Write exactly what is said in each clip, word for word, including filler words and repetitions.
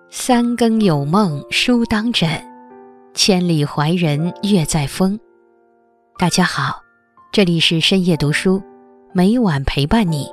三更有梦书当枕，千里怀人月在风。大家好，这里是深夜读书，每晚陪伴你。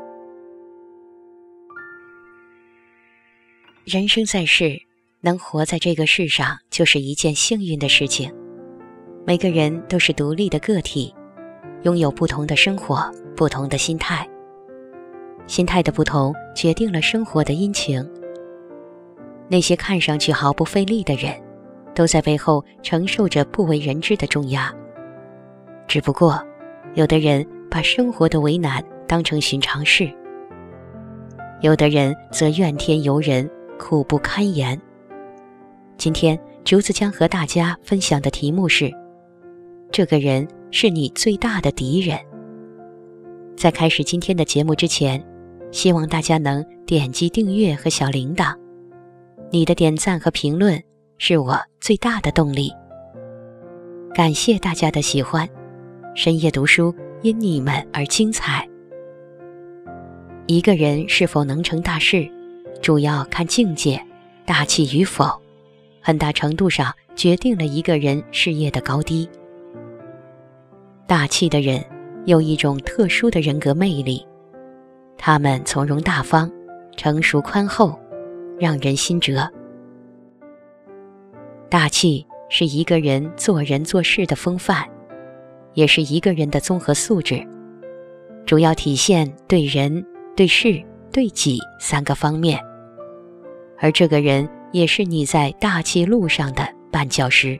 人生在世，能活在这个世上就是一件幸运的事情。每个人都是独立的个体，拥有不同的生活，不同的心态。心态的不同决定了生活的阴晴。那些看上去毫不费力的人，都在背后承受着不为人知的重压。只不过，有的人把生活的为难当成寻常事，有的人则怨天尤人，苦不堪言。今天竹子将和大家分享的题目是：这个人是你最大的敌人。在开始今天的节目之前，希望大家能点击订阅和小铃铛，你的点赞和评论是我最大的动力。感谢大家的喜欢，深夜读书因你们而精彩。一个人是否能成大事，主要看境界，大气与否，很大程度上决定了一个人事业的高低。大气的人有一种特殊的人格魅力，他们从容大方，成熟宽厚，让人心折。大气是一个人做人做事的风范，也是一个人的综合素质，主要体现对人、对事、对己三个方面。而这个人也是你在大气路上的绊脚石。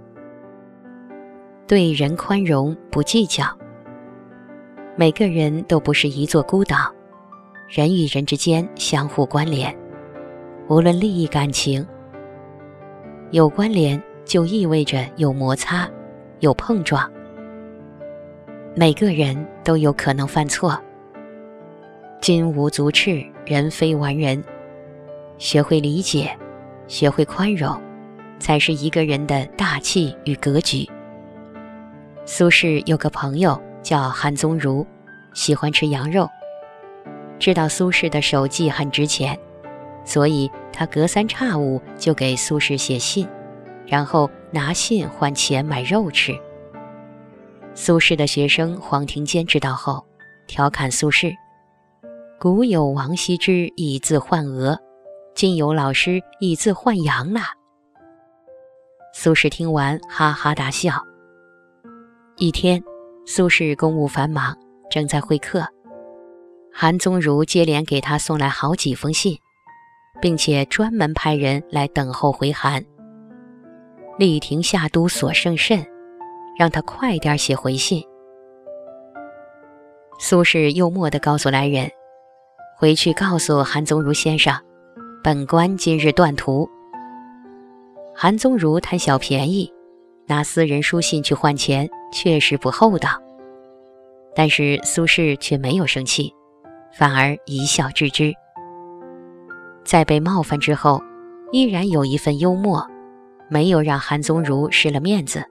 对人宽容，不计较。每个人都不是一座孤岛，人与人之间相互关联，无论利益感情，有关联就意味着有摩擦，有碰撞。每个人都有可能犯错。金无足赤，人非完人。学会理解，学会宽容，才是一个人的大气与格局。苏轼有个朋友叫韩宗儒，喜欢吃羊肉。知道苏轼的手迹很值钱，所以他隔三差五就给苏轼写信，然后拿信换钱买肉吃。苏轼的学生黄庭坚知道后，调侃苏轼：古有王羲之以字换鹅，今有老师以字换羊了。苏轼听完哈哈大笑。一天，苏轼公务繁忙，正在会客，韩宗儒接连给他送来好几封信，并且专门派人来等候回函。力廷下都所胜甚，让他快点写回信。苏轼幽默地告诉来人：回去告诉韩宗儒先生，本官今日断途。韩宗儒贪小便宜，拿私人书信去换钱，确实不厚道。但是苏轼却没有生气，反而一笑置之。在被冒犯之后，依然有一份幽默，没有让韩宗儒失了面子。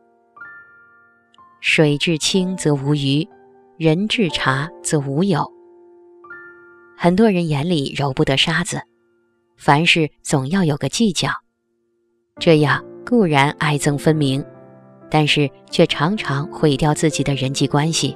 水至清则无鱼，人至察则无友。很多人眼里揉不得沙子，凡事总要有个计较，这样固然爱憎分明，但是却常常毁掉自己的人际关系。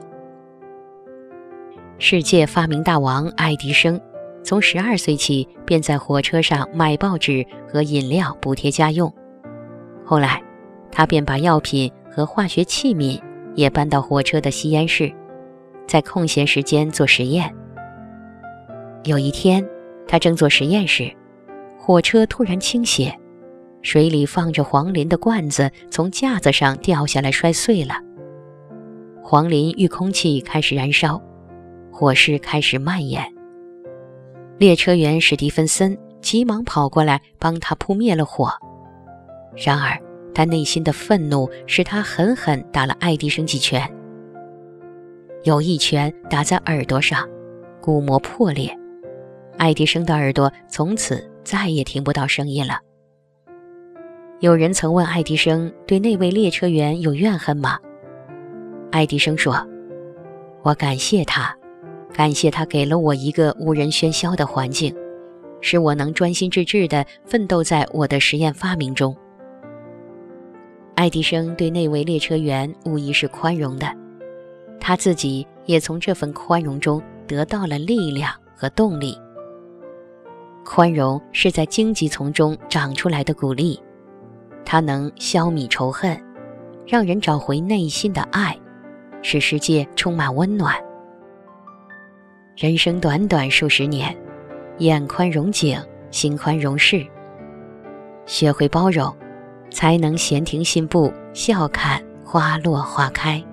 世界发明大王爱迪生从十二岁起便在火车上卖报纸和饮料补贴家用，后来他便把药品和化学器皿也搬到火车的吸烟室，在空闲时间做实验。有一天，他正做实验时，火车突然倾斜，水里放着黄磷的罐子从架子上掉下来摔碎了。黄磷遇空气开始燃烧，火势开始蔓延。列车员史蒂芬森急忙跑过来帮他扑灭了火。然而他内心的愤怒使他狠狠打了爱迪生几拳，有一拳打在耳朵上，鼓膜破裂，爱迪生的耳朵从此再也听不到声音了。有人曾问爱迪生对那位列车员有怨恨吗？爱迪生说：我感谢他，感谢他给了我一个无人喧嚣的环境， 使我能专心致志地奋斗在我的实验发明中。爱迪生对那位列车员无疑是宽容的，他自己也从这份宽容中得到了力量和动力。宽容是在荆棘丛中长出来的谷粒，它能消弭仇恨，让人找回内心的爱，使世界充满温暖。人生短短数十年，眼宽容景，心宽容事，学会包容，才能闲庭信步，笑看花落花开。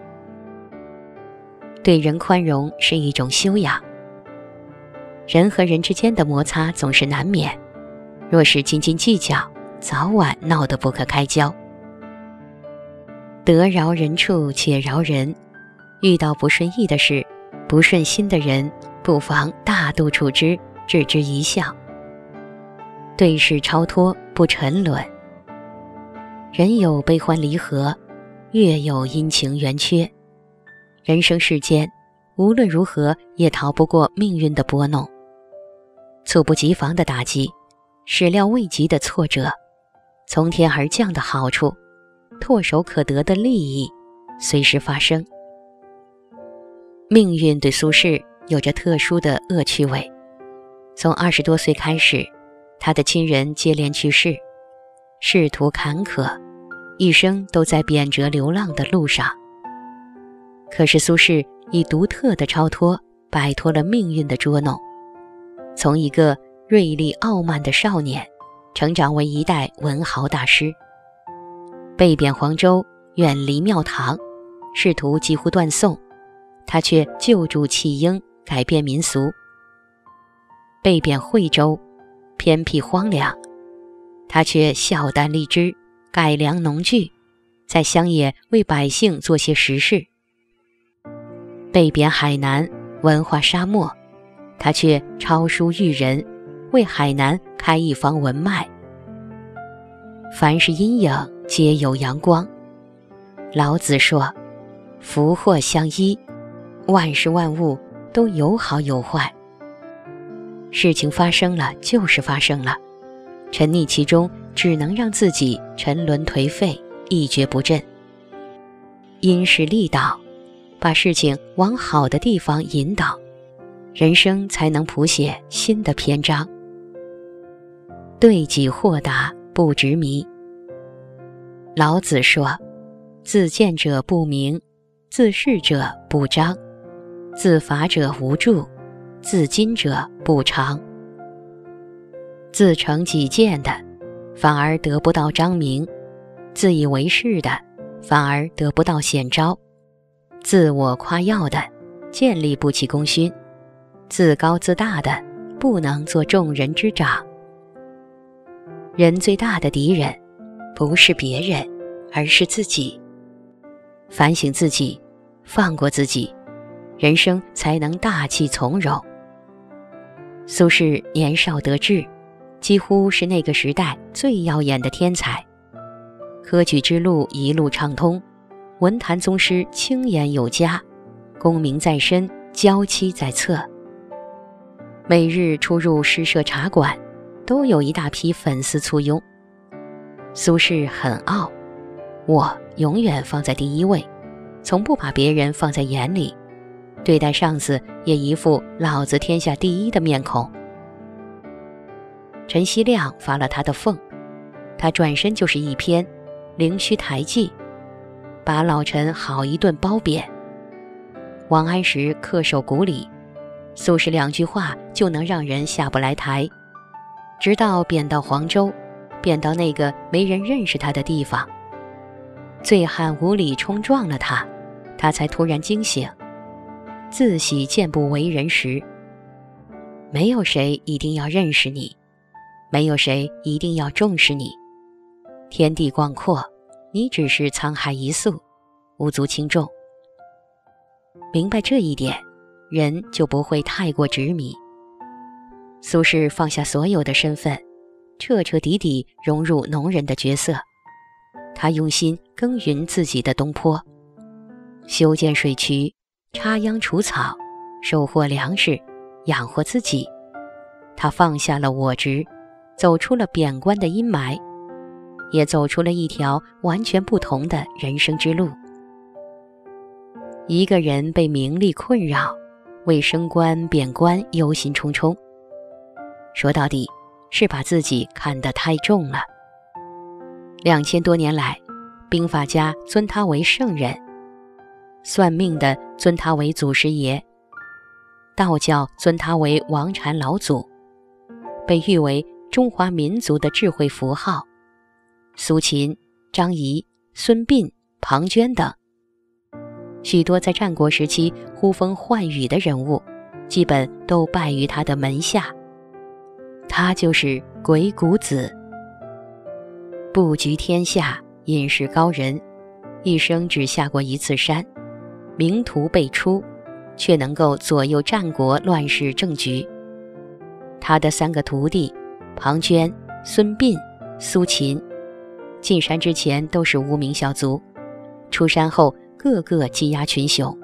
对人宽容是一种修养。人和人之间的摩擦总是难免，若是斤斤计较，早晚闹得不可开交。得饶人处且饶人，遇到不顺意的事，不顺心的人，不妨大度处之，置之一笑。对事超脱，不沉沦。人有悲欢离合，月有阴晴圆缺。人生世间，无论如何也逃不过命运的拨弄。猝不及防的打击，始料未及的挫折，从天而降的好处，唾手可得的利益，随时发生。命运对苏轼有着特殊的恶趣味。从二十多岁开始，他的亲人接连去世，仕途坎坷，一生都在贬谪流浪的路上。可是苏轼以独特的超脱，摆脱了命运的捉弄，从一个锐利傲慢的少年，成长为一代文豪大师。被贬黄州，远离庙堂，仕途几乎断送，他却救助弃婴，改变民俗。被贬惠州，偏僻荒凉，他却孝丹立枝，改良农具，在乡野为百姓做些实事。被贬海南，文化沙漠，他却抄书育人，为海南开一方文脉。凡是阴影，皆有阳光。老子说，福祸相依，万事万物都有好有坏。事情发生了就是发生了，沉溺其中只能让自己沉沦颓废，一蹶不振。因势利导，把事情往好的地方引导，人生才能谱写新的篇章。对己豁达，不执迷。老子说，自见者不明，自是者不彰，自伐者无助，自矜者不长。自成己见的，反而得不到彰明；自以为是的，反而得不到显昭；自我夸耀的，建立不起功勋；自高自大的，不能做众人之长。人最大的敌人，不是别人，而是自己。反省自己，放过自己，人生才能大气从容。苏轼年少得志，几乎是那个时代最耀眼的天才。科举之路一路畅通，文坛宗师清言有加，功名在身，娇妻在侧。每日出入诗社茶馆，都有一大批粉丝簇拥。苏轼很傲，我永远放在第一位，从不把别人放在眼里，对待上司也一副老子天下第一的面孔。陈希亮发了他的疯，他转身就是一篇灵虚台记，把老陈好一顿褒贬。王安石恪守古礼，苏轼两句话就能让人下不来台，直到贬到黄州，贬到那个没人认识他的地方，醉汉无礼冲撞了他，他才突然惊醒，自喜见不为人时。没有谁一定要认识你，没有谁一定要重视你。天地广阔，你只是沧海一粟，无足轻重。明白这一点，人就不会太过执迷。苏轼放下所有的身份，彻彻底底融入农人的角色。他用心耕耘自己的东坡，修建水渠，插秧除草，收获粮食，养活自己。 他放下了我执，走出了贬官的阴霾，也走出了一条完全不同的人生之路。一个人被名利困扰，为升官贬官忧心忡忡，说到底是把自己看得太重了。两千多年来，兵法家尊他为圣人，算命的尊他为祖师爷，道教尊他为王禅老祖，被誉为中华民族的智慧符号。苏秦、张仪、孙膑、庞涓等许多在战国时期呼风唤雨的人物，基本都败于他的门下。他就是鬼谷子。布局天下，隐士高人，一生只下过一次山，名图辈出，却能够左右战国乱世政局。他的三个徒弟庞涓、孙膑、苏秦，进山之前都是无名小卒，出山后个个技压群雄。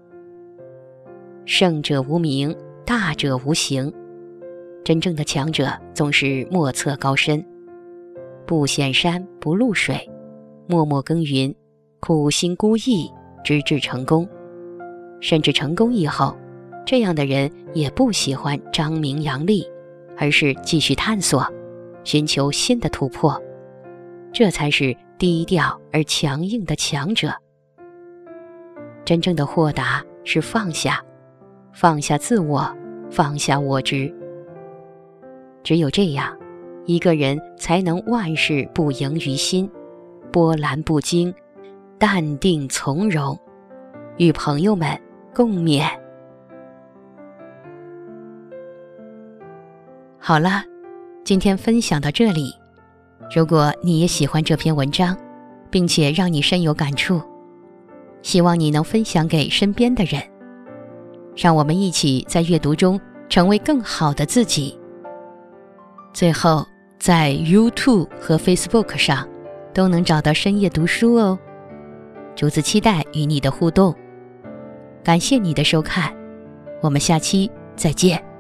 胜者无名，大者无形，真正的强者总是莫测高深，不显山不露水，默默耕耘，苦心孤诣，直至成功。甚至成功以后，这样的人也不喜欢张名扬利，而是继续探索，寻求新的突破。这才是低调而强硬的强者。真正的豁达是放下，放下自我，放下我执。只有这样，一个人才能万事不盈于心，波澜不惊，淡定从容，与朋友们共勉。好了，今天分享到这里。如果你也喜欢这篇文章，并且让你深有感触，希望你能分享给身边的人，让我们一起在阅读中成为更好的自己。最后，在 YouTube 和 Facebook 上都能找到深夜读书哦。竹子期待与你的互动。感谢你的收看，我们下期再见。